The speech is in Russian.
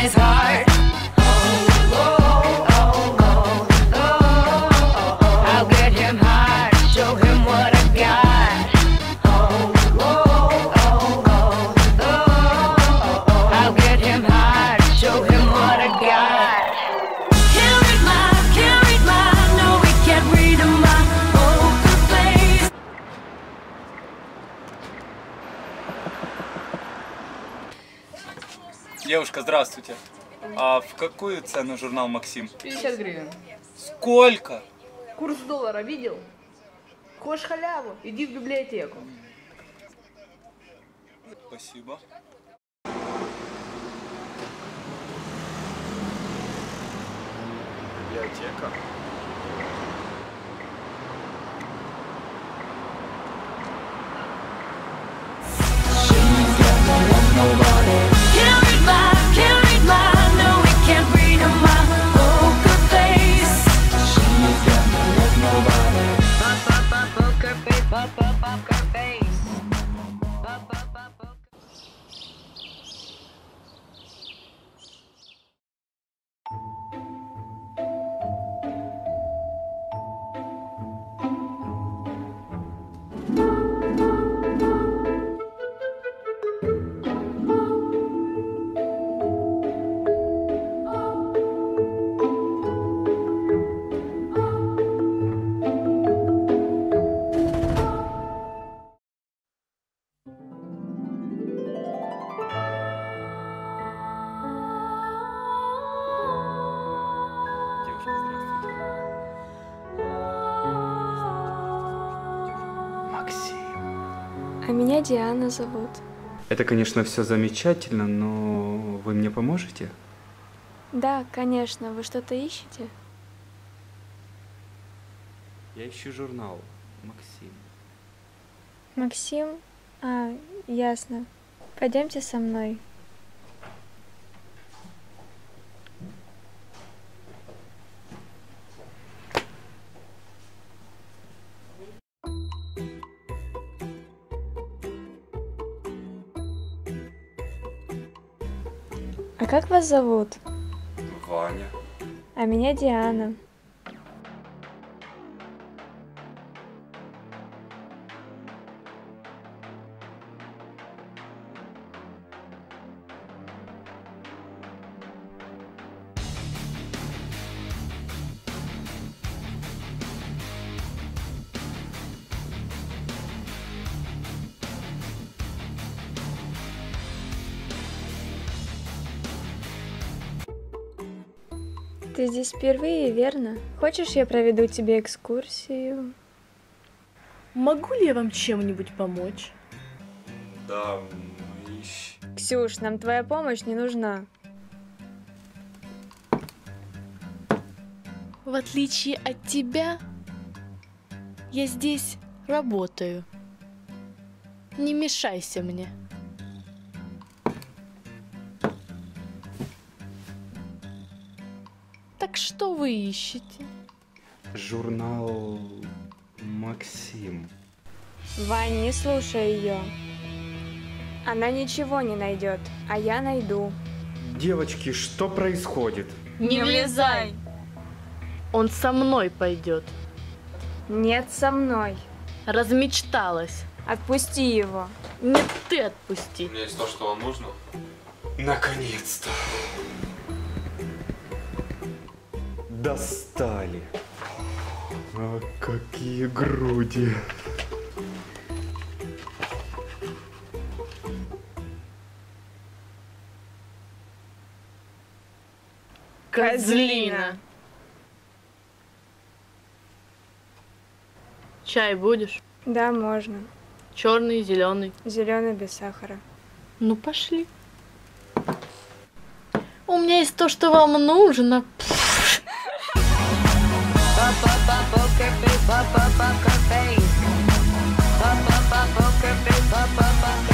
his heart. I'll get him high, show him what I got. I'll get him high, show him what I got. Can't read my, no, we can't read my poker face. Девушка, здравствуйте. А в какую цену журнал «Максим»? 50 гривен. Сколько? Курс доллара видел? Хочешь халяву? Иди в библиотеку. Спасибо. Библиотека. Can't read my, no, we can't read my poker face. Poker face, poker face. Девушка, здравствуйте. Максим. А меня Диана зовут. Это, конечно, все замечательно, но вы мне поможете? Да, конечно. Вы что-то ищете? Я ищу журнал «Максим». Максим? А, ясно. Пойдемте со мной. А как вас зовут? Ваня. А меня Диана. Ты здесь впервые, верно? Хочешь, я проведу тебе экскурсию? Могу ли я вам чем-нибудь помочь? Да, мы ищем. Ксюш, нам твоя помощь не нужна. В отличие от тебя, я здесь работаю. Не мешайся мне. Так что вы ищете? Журнал «Максим». Вань, не слушай ее. Она ничего не найдет, а я найду. Девочки, что происходит? Не влезай! Он со мной пойдет. Нет, со мной. Размечталась. Отпусти его. Нет, ты отпусти. У меня есть то, что вам нужно. Наконец-то! Достали. А какие груди. Козлина. Чай будешь? Да, можно. Черный, зеленый. Зеленый без сахара. Ну пошли. У меня есть то, что вам нужно. Poker face, poker face.